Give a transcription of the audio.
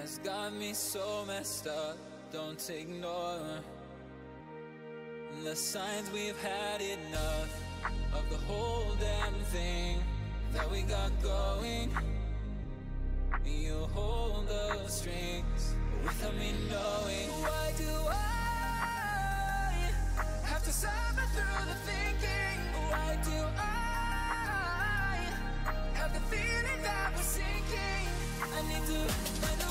has got me so messed up. Don't ignore the signs. We've had enough of the whole damn thing that we got going. You hold the strings without me knowing. Why do I have to suffer through the thinking? Why do I have the feeling that we're sinking? I need to find